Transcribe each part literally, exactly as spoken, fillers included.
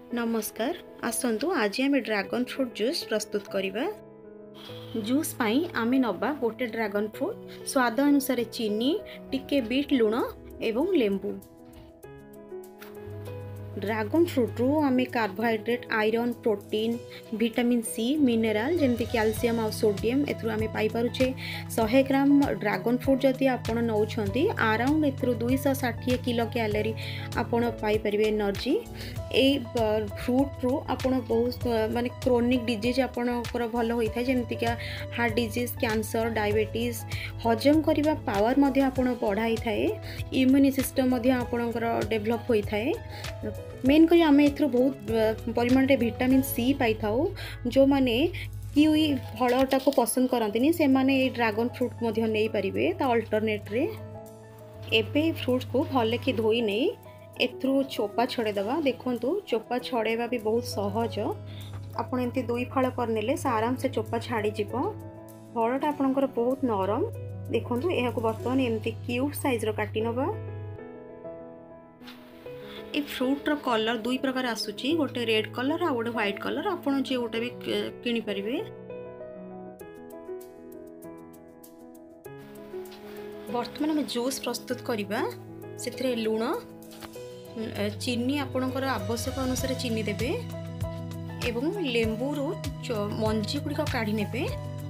नमस्कार आसतु आज आम ड्रैगन फ्रूट जूस प्रस्तुत करवा। जूस पाई आमे नबा गोटे ड्रैगन फ्रूट, स्वाद अनुसार चीनी, टिके बीट लुण एवं लेंबू। ड्रैगन फ्रूट रू आमे carbohydrate, iron, protein, vitamin C, mineral जमती कैल्शियम और सोडियम एथु आमे पाई पारुछे। सौ ग्राम ड्रैगन फ्रूट जदि आपण नौछंती अराउंड एथु दो सौ साठ किलो कैलोरी आपण पाई परिबे एनर्जी। ए फ्रूट रू आपण बहुत माने क्रोनिक डिजीज आपणकर भल होता है, जमती क्या हार्ट डिजीज, कैंसर, डायबिटीज, हजम करने पावर मध्य आपण बढ़ाई थाए, इम्यूनि सिस्टम मध्य आपणकर डेभलप होता है। मेन करी आम ए बहुत परिमाण रे विटामिन सी पाई थाउ। जो माने किवी फलटा को पसंद करती से माने ड्रैगन फ्रूट मध्य नहीं पारिबे ता अल्टरनेट रे। एबे फ्रूट्स को भले कि धोई नहीं एथु चोपा छड़ेदवा। देखंतु चोपा छड़ेबा भी बहुत सहज। आपण एमती दुई फल करनेले से आराम से चोपा छाड़ी जीवो। फलटा आपणकर बहुत नरम। देखंतु एहा को बर्तमान एमती क्यूब साइज रो काटी नबा। ए फ्रूट रो कलर दुई प्रकार आसुची, गोटे रेड कलर आ गोटे व्हाइट कलर। आपण जे गोटे भी किनि परिबे। बर्तमान हम जूस प्रस्तुत करिबा। सेथरे लुण, चीनी आपणकर आवश्यक अनुसार चीनी देबे एवं लेंबू रो मंजी गुड़िक काढ़ी नेबे।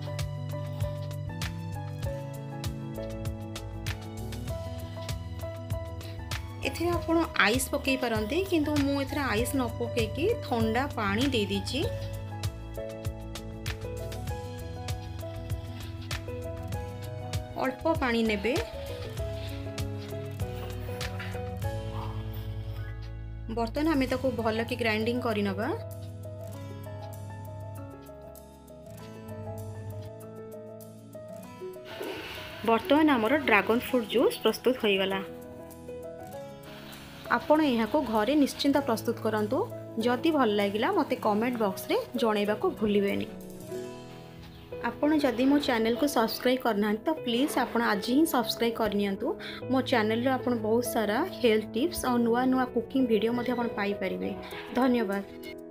एथे आपण आइस पकई पारंते, किंतु मु एथरे आइस न पकेकी ठंडा पानी दे दीची। अल्प पानी नेबे। बर्तन हमें ताको भल कि ग्राइंडिंग करि नबा। बर्तमान आमर ड्रैगन फ्रूट जूस प्रस्तुत हो गला। आपण यहाँ को घरे निश्चिंत प्रस्तुत करंतु। जदि भल लागिला मते कमेंट बॉक्स रे जणैबा को भूलिबेनी। आपण जदि मो चैनल को सब्सक्राइब करना तो प्लीज़ आपण आज ही सब्सक्राइब करनियंतु। मो चैनल रे आपण बहुत सारा हेल्थ टिप्स और नुआ नुआ कुकिंग वीडियो मध्ये आपण पाई परिबे। धन्यवाद।